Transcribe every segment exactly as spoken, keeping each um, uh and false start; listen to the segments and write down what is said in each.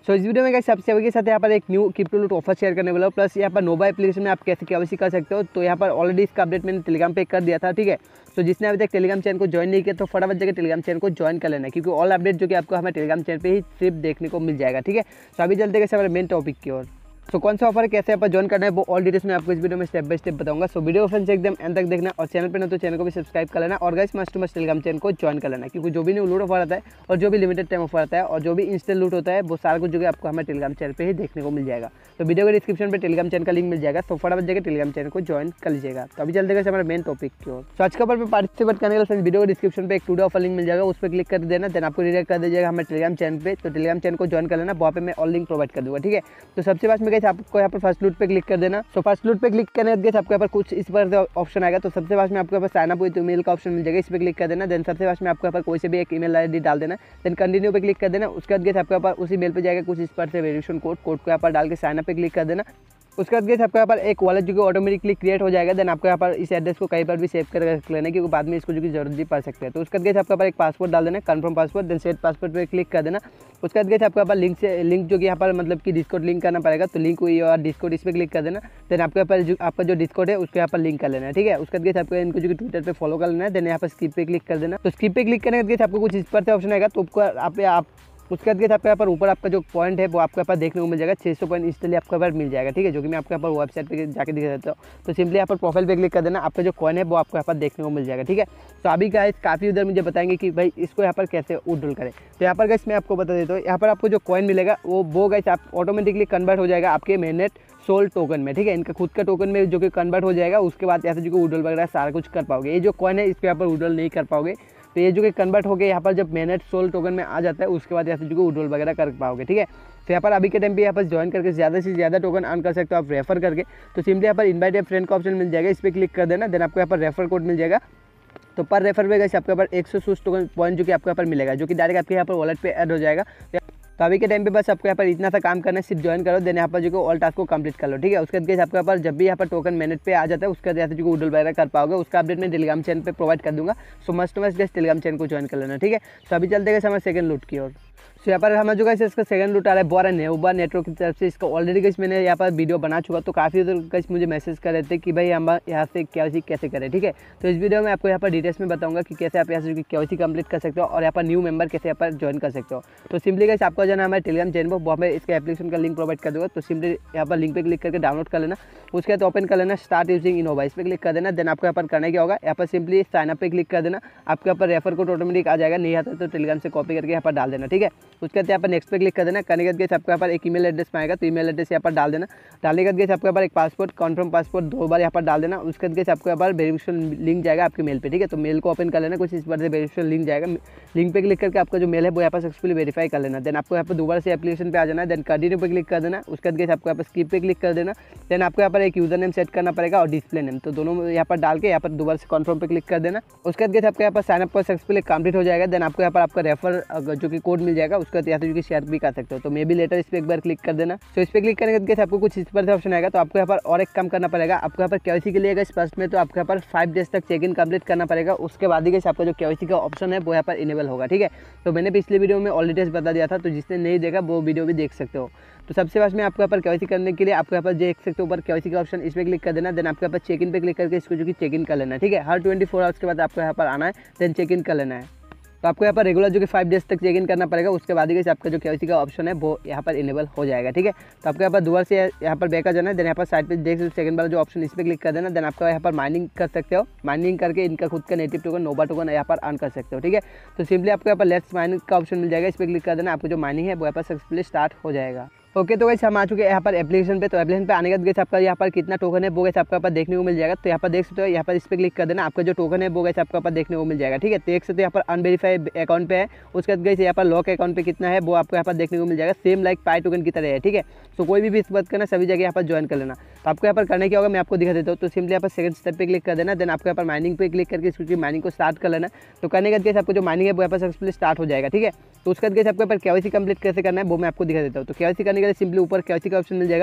सो इस वीडियो में गाइस सबसे आगे के साथ यहाँ पर एक न्यू क्रिप्टो लूट ऑफर शेयर करने वाला हूँ, प्लस यहाँ पर नोवा एप्लीकेशन में आप कैसे केवाईसी कर सकते हो। तो यहाँ पर ऑलरेडी इसका अपडेट मैंने टेलीग्राम पे कर दिया था, ठीक है। तो जिसने अभी तक टेलीग्राम चैनल को ज्वाइन नहीं किया तो फटाफट जगह टेलीग्राम चैनल को ज्वाइन कर लेना है, क्योंकि ऑल अपडेट जो कि आपको हमारे टेलीग्राम चैनल पे ही सिर्फ देखने को मिल जाएगा, ठीक है। तो अभी चलते हैं हमारे मेन टॉपिक की ओर। सो कौन सा ऑफर है, कैसे आप ज्वाइन करना है, वो ऑल डिटेल्स में आपको इस वीडियो में स्टेप बाय स्टेप बताऊंगा। सो वीडियो फ्रेंड्स एकदम एंड तक देखना और चैनल पे ना तो चैनल को भी सब्सक्राइब कर लेना और guys must to must Telegram channel को ज्वाइन कर लेना, क्योंकि जो भी न्यू लूट ऑफर आता है और जो भी लिमिटेड टाइम ऑफर आता है और जो भी इंस्टेंट लूट होता है वो सारा कुछ जो है आपको हमारे टेलीग्राम चैनल पे ही देखने को मिल जाएगा। तो वीडियो के डिस्क्रिप्शन पे टेलीग्राम चैनल का लिंक मिल जाएगा, तो फटाफट जगह टेलीग्राम चैनल को ज्वाइन कर लीजिएगा। तो अभी चलते हैं हमारे मेन टॉपिक की ओर। तो आज के ऊपर पार्टिसिपेट करने के लिए वीडियो के डिस्क्रिप्शन पे एक टुडे ऑफर लिंक मिल जाएगा, उस पर क्लिक कर देना, देन आपको रिडायरेक्ट कर दीजिएगा हमारे टेलीग्राम चैनल पे। तो टेलीग्राम चैनल को ज्वाइन कर लेना, वहाँ पे मैं ऑल लिंक प्रोवाइड कर दूँगा, ठीक है। तो सबसे पास में गाइस आपको यहाँ पर फर्स्ट लूट पे क्लिक कर देना। सो फर्स्ट लूट पे क्लिक करने के बाद आपको यहाँ पर कुछ इस पर ऑप्शन आएगा। तो सबसे पास में आपको यहाँ पर साइन अप विद ईमेल का ऑप्शन मिल जाएगा, इस पर क्लिक कर देना। देन सबसे पास में आपको यहाँ पर कोई से भी एक ईमेल आईडी डाल देना, देन कंटिन्यू पे क्लिक कर देना। उसके बाद आपको यहाँ पर उसी मेल पे जाएगा कुछ इस पर से वेरिएशन कोड कोड को यहाँ पर डाल के साइन अप पे क्लिक कर देना। उसके बाद गैस आपको यहाँ पर एक वॉलेट जो कि ऑटोमेटिकली क्रिएट हो जाएगा। देन आपको यहाँ पर इस एड्रेस को कहीं पर भी सेव कर रख लेना, क्योंकि बाद में इसको जो कि जरूरत भी पड़ सकती है। तो उसके बाद गैस आपको यहाँ पर एक पासवर्ड डाल देना, confirm password, then set password पे क्लिक कर देना। उसके बाद गैस आपको यहाँ पर लिंक से लिंक जो कि यहाँ पर मतलब कि डिस्कॉर्ड लिंक करना पड़ेगा, तो लिंक हुई और डिस्कॉर्ड इस पर क्लिक कर देना। देन आपको यहाँ पर जो आपका जो डिस्कॉर्ड है उसको यहाँ पर लिंक कर लेना है, ठीक है। उसके बाद गैस आपको इनको जो कि ट्विटर पे फॉलो कर लेना है। देन यहाँ पर स्किप पे क्लिक कर देना। तो स्किप पे क्लिक करने के बाद आपको कुछ इस पर से ऑप्शन आएगा, तो आपको आप उसके बाद आपको यहाँ पर ऊपर आपका जो पॉइंट है वो आपको यहाँ पर देखने को मिल जाएगा, छह सौ पॉइंट इंस्टॉली आपको यहाँ पर मिल जाएगा, ठीक है, जो कि मैं आपको यहाँ पर वेबसाइट पे जाकर दिखा देता हूँ। तो सिंपली यहाँ पर प्रोफाइल पे क्लिक कर देना, आपका जो कॉइन है वो आपको यहाँ पर देखने को मिल जाएगा, ठीक है। तो अभी गाइस काफ़ी उधर मुझे बताएंगे कि भाई इसको यहाँ पर कैसे विड्रॉल करें। तो यहाँ पर गाइस मैं आपको बता देता हूँ, यहाँ पर आपको जो कॉइन मिलेगा वो वो गाइस आप ऑटोमेटिकली कन्वर्ट हो जाएगा आपके मेननेट सोल टोकन में, ठीक है। इनका खुद का टोकन में जो कि कन्वर्ट हो जाएगा, उसके बाद यहाँ से जो कि विड्रॉल वगैरह सारा कुछ कर पाओगे। ये जो कॉइन है इसको यहाँ पर विड्रॉल नहीं कर पाओगे। तो ये जो कि कन्वर्ट हो गया यहाँ पर जब मेननेट सोल टोकन में आ जाता है, उसके बाद यहाँ से जो कि विड्रॉल वगैरह कर पाओगे, ठीक है। तो यहाँ पर अभी के टाइम पे यहाँ पर ज्वाइन करके ज़्यादा से ज़्यादा टोकन अर्न कर सकते हो आप रेफर करके। तो सिंपली यहाँ पर इनवाइट ए फ्रेंड का ऑप्शन मिल जाएगा, इस पर क्लिक कर देना। देन आपको यहाँ पर रेफर कोड मिल जाएगा। तो पर रेफर पे गाइस आपके यहाँ पर एक सौ सूस टोकन पॉइंट जो कि आपको यहाँ पर मिलेगा, जो कि डायरेक्ट आपके यहाँ पर वॉलेट पे ऐड हो जाएगा। तो अभी के टाइम पे बस आपको यहाँ पर इतना सा काम करना है, सिर्फ ज्वाइन करो, देन यहाँ पर जो कि ऑल टास्क को कंप्लीट कर लो, ठीक है। उसके बाद आपको यहाँ पर जब भी यहाँ पर टोकन मिनट पे आ जाता है, उसके बाद यहाँ से जो विड्रॉल वगैरह कर पाओगे, उसका अपडेट मैं टेलीग्राम चैनल पे प्रोवाइड कर दूंगा। So must must guys Telegram channel को ज्वाइन कर लेना, ठीक है। तो अभी चलते गए हमारे सेकंड लूट की ओर। सो यहाँ पर हमारा जो गाइस इसका सेकंड लूट आ रहा है बोरा नेउबा नेटवर्क की तरफ से। इसका ऑलरेडी गाइस मैंने यहाँ पर वीडियो बना चुका, तो काफ़ी उधर गाइस मुझे मैसेज कर रहे थे कि भाई हम यहाँ से केवाईसी कैसे करें, ठीक है। तो इस वीडियो में आपको यहाँ पर डिटेल्स में बताऊंगा कि कैसे आप यहाँ से केवाईसी कंप्लीट कर सकते हो और यहाँ पर न्यू मेंबर कैसे यहाँ पर ज्वाइन कर सकते हो। तो सिंपली गाइस आपको जाना हमारे टेलीग्राम चैनल पर, वहाँ पर इसके एप्लीकेशन का लिंक प्रोवाइड कर दूँगा। तो सिंपली यहाँ पर लिंक पे क्लिक करके डाउनलोड कर लेना। उसके बाद ओपन कर लेना, स्टार्ट यूजिंग इनोवा, इस पर क्लिक कर देना। देन आपको यहाँ पर करना क्या होगा, यहाँ पर सिंपली साइन अप पे क्लिक कर देना। आपके यहाँ पर रेफर कोड ऑटोमेटिक आ जाएगा, नहीं आता तो टेलीग्राम से कॉपी करके यहाँ पर डाल देना, ठीक है। उसके बाद यहाँ पर नेक्स्ट पे क्लिक कर देना। करने के बाद आपको यहाँ पर एक ईमेल एड्रेस पाएगा, तो ईमेल एड्रेस यहाँ पर डाल देना। डालने के बाद आपको यहाँ पर एक पासपोर्ट कन्फर्म पासपोर्ट दो बार यहाँ पर डाल देना। उसके बाद आपको यहाँ पर वेरिफिकेशन लिंक जाएगा आपके मेल पे, ठीक है। तो मेल को ओपन कर लेना, कुछ इस बार से वेरिफिकेशन लिंक जाएगा, लिंक पे क्लिक करके आपका जो मेल है वो यहाँ पर सक्सेसफुली वेरीफाई कर लेना। देन आपको यहाँ पर दोबारा से एप्लीकेशन पे आ जाना है, देन कंटिन्यू पे क्लिक कर देना। उसके बाद आपको यहाँ पर स्किप पे क्लिक कर देना। देन आपको यहाँ पर एक यूजर नेम सेट करना पड़ेगा और डिस्प्ले नेम, तो दोनों यहाँ पर डाल के यहाँ पर दोबारा से कन्फर्म पे क्लिक कर देना। उसके बाद आपको यहाँ पर साइन अप सक्सेसफुली कंप्लीट हो जाएगा। देन आपको यहाँ पर आपका रेफर जो कि कोड मिल जाएगा, उसके बाद यहाँ से जो कि शेयर भी कर सकते हो। तो मे भी लेटर इस पर एक बार क्लिक कर देना। तो इस पर क्लिक करने के बाद आपको कुछ इस पर से ऑप्शन आएगा, तो आपको यहाँ पर और एक काम करना पड़ेगा। आपको यहाँ पर केवाईसी के लिए गाइस फर्स्ट में तो आपको यहाँ पर फाइव डेज तक चेक इन कंप्लीट करना पड़ेगा। उसके बाद ही गाइस आपका जो केवाईसी का ऑप्शन है वो यहाँ पर इनेबल होगा, ठीक है। तो मैंने पिछले वीडियो में ऑल डिटेल्स बता दिया था, तो जिसने नहीं देखा वो वीडियो भी देख सकते हो। तो सबसे पास में आपको यहाँ पर केवाईसी करने के लिए आपको यहाँ पर देख सकते हो ऊपर केवाईसी का ऑप्शन, इस पर क्लिक कर देना। देन आपको यहाँ पर चेक इन पे क्लिक करके इसको जो कि चेक इन कर लेना है, ठीक है। हर ट्वेंटी फोर आवर्स के बाद आपको यहाँ पर आना है, देन चेक इन कर लेना है। तो आपको यहाँ पर रेगुलर जो कि फाइव डेज तक चेक इन करना पड़ेगा। उसके बाद ही आपका जो केवाईसी का ऑप्शन है वो यहाँ पर इनेबल हो जाएगा, ठीक है। तो आपको यहाँ पर दोबारा से यहाँ पर बैक आ जाना है। देन यहाँ पर साइड पे देख सकते सेकंड वाला जो ऑप्शन, इस पर क्लिक कर देना। देन आपको यहाँ पर माइनिंग कर सकते हो, माइनिंग करके इनका खुद का नेटिव टोकन नोवा टोकन यहाँ पर अर्न कर सकते हो, ठीक है। तो सिंपली आपको यहाँ पर लेट्स माइनिंग का ऑप्शन मिल जाएगा, इस पर क्लिक कर देना। आपको जो माइनिंग है वो यहाँ पर सक्सेसफुली स्टार्ट हो जाएगा। ओके तो गाइस हम आ चुके हैं यहाँ पर एप्लीकेशन पे। तो एप्लीकेशन पे आने के बाद गाइस आपका यहाँ पर कितना टोकन है वो गाइस आपको यहाँ पर देखने को मिल जाएगा। तो यहाँ पर देख सकते हो, यहाँ पर इस पर क्लिक कर देना। आपका जो टोकन है वो गाइस आपको यहाँ पर देखने को मिल जाएगा, ठीक है। तो एक से तो यहाँ पर अनवेरीफाइड अकाउंट पे है, उसके बाद गाइस यहाँ पर लॉक अकाउंट पे कितना है वो आपको यहाँ पर देखने को मिल जाएगा, सेम लाइक पाई टोकन की तरह है, ठीक है। तो कोई भी इस बात करना, सभी जगह यहाँ पर ज्वाइन कर लेना। तो आपको यहाँ पर करने क्या होगा मैं आपको दिखा देता हूँ। तो सिंपली यहाँ पर सेकंड स्टेप पे क्लिक कर देना। देन आपको यहाँ पर माइनिंग पे क्लिक करके इसकी माइनिंग को स्टार्ट कर लेना। तो करने के बाद आपको जो माइनिंग है वो यहाँ पर सक्सेसफुली स्टार्ट हो जाएगा, ठीक है। तो उसके बाद आपको यहाँ पर केवाईसी कंप्लीट कैसे करना है वो मैं आपको दिखा देता हूँ। तो केवाईसी करने के लिए सिंपली ऊपर केवाईसी का ऑप्शन मिल जाएगा,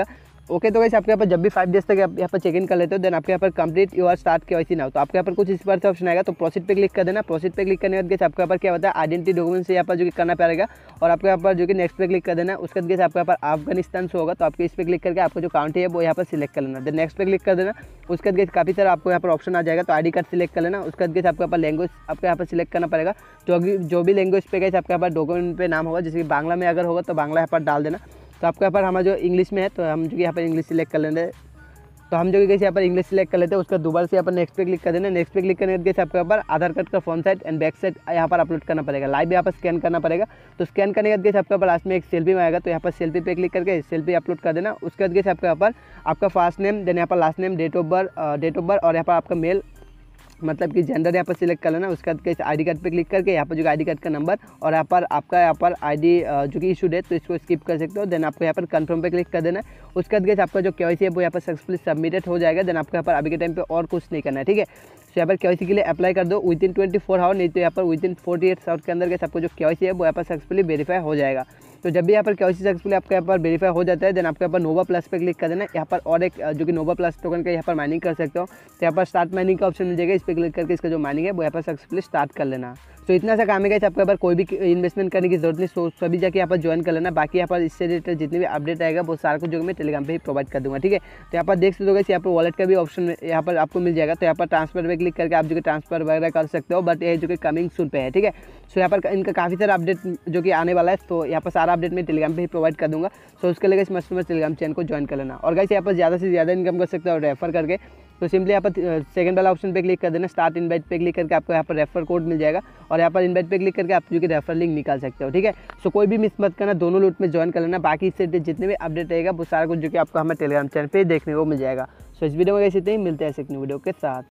ओके तो गाइस आपके यहाँ पर जब भी फाइव डेज तक आप यहाँ पर चेक इन कर लेते हो देन आपके यहाँ पर complete your start KYC now, तो आपके यहाँ पर कुछ इस बार से ऑप्शन आएगा, तो प्रोसीड पे क्लिक कर देना। प्रोसीड पे क्लिक करने के बाद गाइस आपके यहाँ पर क्या होता है आइडेंटिटी डॉक्यूमेंट से यहाँ पर जो कि करना पड़ेगा, और आपके यहाँ पर जो कि नेक्स्ट पे क्लिक कर देना। उसके बाद गाइस आपके यहाँ पर अफगानिस्तान शो होगा, तो आपके इस पे क्लिक करके आपको जो काउंट्री है वो यहाँ पर सिलेक्ट कर लेना। देन नेक्स्ट पे क्लिक कर देना। उसके बाद गाइस काफ़ी सारा आपको यहाँ पर ऑप्शन आ जाएगा, तो आईडी कार्ड सिलेक्ट कर लेना। उसके बाद गाइस आपके यहाँ पर लैंग्वेज आपके यहाँ पर सिलेक्ट करना पड़ेगा, जो भी जो भी लैंग्वेज पे गाइस आपके यहाँ पर डॉक्यूमेंट पे नाम होगा, जैसे कि बांग्ला में अगर होगा तो बांग्ला यहाँ पर डाल देना। तो आपके यहाँ पर हमारा जो इंग्लिश में है तो हम जो कि यहाँ पर इंग्लिश सिलेक्ट कर लेंगे, तो हम जो कि यहाँ पर इंग्लिश सिलेक्ट कर लेते हैं। उसका दोबारा से यहाँ पर नेक्स्ट पे क्लिक कर देना। नेक्स्ट पे क्लिक करने के बाद आपके यहाँ पर आधार कार्ड का front side and back side यहाँ पर अपलोड करना पड़ेगा, लाइव यहाँ पर स्कैन करना पड़ेगा। तो स्कैन करने के बाद आपके यहाँ लास्ट में एक सेल्फी में आएगा, तो यहाँ पर सेल्फी पे क्लिक करके सेल्फी अपलोड कर देना। उसके बाद आपके यहाँ पर आपका फर्स्ट नेम देन यहाँ पर last name date of birth date of birth और यहाँ पर आपका मेल मतलब कि जेंडर यहाँ पर सिलेक्ट कर लेना। उसके बाद आई डी कार्ड पे क्लिक करके यहाँ पर जो आई डी कार्ड का नंबर और यहाँ पर आपका यहाँ पर आईडी जो कि इशूड है तो इसको स्किप कर सकते हो। देन आपको यहाँ पर कंफर्म पे क्लिक कर देना है। उसके बाद आपका जो केवाईसी है वो यहाँ पर सक्सेसफुली सबमिटेड हो जाएगा। देन आपको यहाँ पर अभी के टाइम पे और कुछ नहीं करना है, ठीक है। तो यहाँ पर केवाईसी के लिए अप्लाई कर दो within twenty four hour, नहीं तो यहाँ पर within forty eight hours के अंदर के आपको जो केवाईसी है वो यहाँ पर सक्सेसफुली वेरीफाई हो जाएगा। तो जब भी यहाँ पर केवाईसी सक्सेसफुली आपके यहाँ पर वेरीफाई हो जाता है देन आपके यहाँ पर नोवा प्लस पे क्लिक कर देना। यहाँ पर और एक जो कि नोवा प्लस टोकन का यहाँ पर माइनिंग कर सकते हो, तो यहाँ पर स्टार्ट माइनिंग का ऑप्शन मिल जाएगा। इस पर क्लिक करके इसका जो माइनिंग है वो यहाँ पर सक्सेसफुली स्टार्ट कर लेना। तो इतना सा काम है गाइस, आपके यहाँ पर कोई भी इन्वेस्टमेंट करने की जरूरत नहीं, सो सभी जाके यहाँ पर ज्वाइन कर लेना। बाकी यहाँ पर इससे रिलेटेड जितने भी अपडेट आएगा वो सारा कुछ जो मैं टेलीग्राम पे ही प्रोवाइड कर दूंगा, ठीक है। तो यहाँ पर देख सकते हो गाइस यहाँ पर वॉलेट का भी ऑप्शन यहाँ पर आपको मिल जाएगा, तो यहाँ पर ट्रांसफर पे क्लिक करके आप जो कि ट्रांसफर वगैरह कर सकते हो, बट ये जो कि कमिंग सून पे है, ठीक है। सो यहाँ पर इनका काफ़ी सारा अपडेट जो कि आने वाला है, तो यहाँ पर सारा अपडेट मैं टेलीग्राम पे ही प्रोवाइड कर दूंगा। सो उसके लिए मस्ट मस्ट टेलीग्राम चैनल को ज्वाइन कर लेना। और गाइस यहाँ पर ज़्यादा से ज़्यादा इनकम कर सकते हो रेफर करके, तो सिंपली यहाँ पर सेकंड वाला ऑप्शन पे क्लिक कर देना, स्टार्ट इनवाइट पे क्लिक करके आपको यहाँ पर रेफर कोड मिल जाएगा, और यहाँ पर इनवाइट पे क्लिक करके आप जो कि रेफर लिंक निकाल सकते हो, ठीक है। सो कोई भी मिस मत करना, दोनों लूट में ज्वाइन कर लेना। बाकी इससे जितने भी अपडेट रहेगा वो सारा कुछ जो कि आपको हमारे टेलीग्राम चैनल पर देखने को मिल जाएगा। सो इस वीडियो में कैसे ही मिलते हैं एक न्यू वीडियो के साथ।